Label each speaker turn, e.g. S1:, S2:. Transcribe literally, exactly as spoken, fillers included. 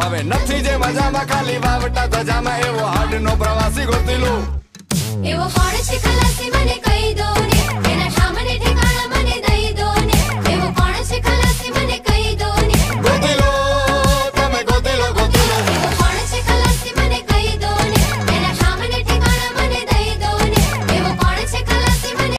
S1: હવે નથી જે મજામાં ખાલી વાવટા ધજામાં એવો હાડ નો પ્રવાસી ગોતી લો
S2: એવો હોડ છે